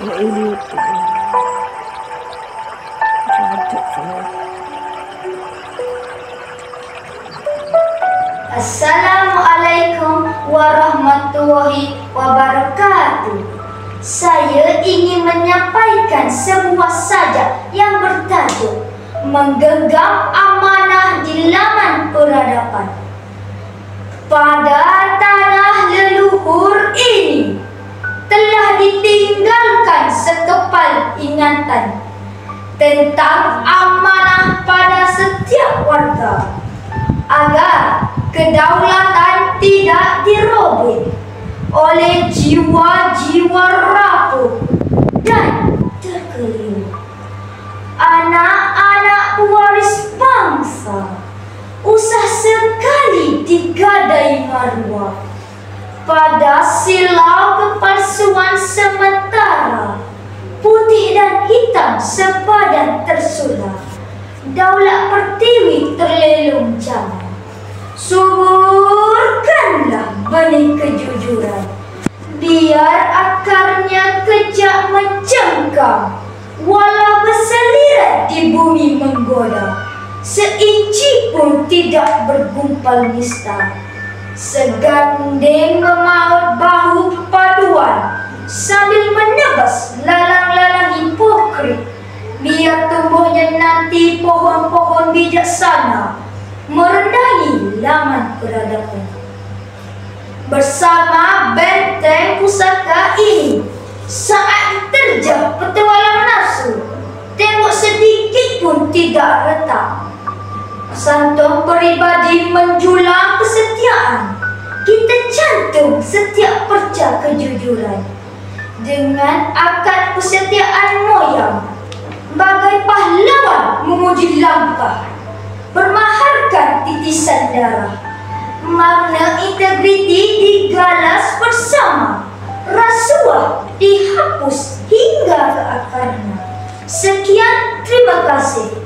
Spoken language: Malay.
ini cantik semua. Assalamualaikum warahmatullahi wabarakatuh. Saya ingin menyampaikan sebuah sajak yang bertajuk Menggenggam Amanah di Laman Peradaban. Pada tanah leluhur ini telah ditinggalkan sekepal ingatan tentang amanah pada setiap warga agar kedaulatan tidak dirobek oleh jiwa-jiwa rapuh dan terkeliru. Anak-anak pewaris bangsa usah sekali digadai maruah pada silau kepalsuan sementara. Putih dan hitam sepadan tersulah, daulat pertiwi terlelung jalan. Suburkanlah benih kejujuran, biar akarnya kejak mencengkam, walau berselirat di bumi menggoda, seinci pun tidak bergumpal nista. Segandeng memaut bahu kepaduan, sambil menebas lalang-lalang hipokrit, biar tumbuhnya nanti pohon-pohon bijaksana merendahi laman peradaban. Bersama benteng pusaka ini, saat terjah petualang nafsu, tembok sedikit pun tidak retak. Santong pribadi menjulang kesetiaan, kita cantum setiap perca kejujuran. Dengan akad kesetiaan moyang, bagai pahlawan memuji langkah, bermaharkan titisan darah. Makna integriti digalas bersama, rasuah dihapus hingga ke akarnya. Sekian, terima kasih.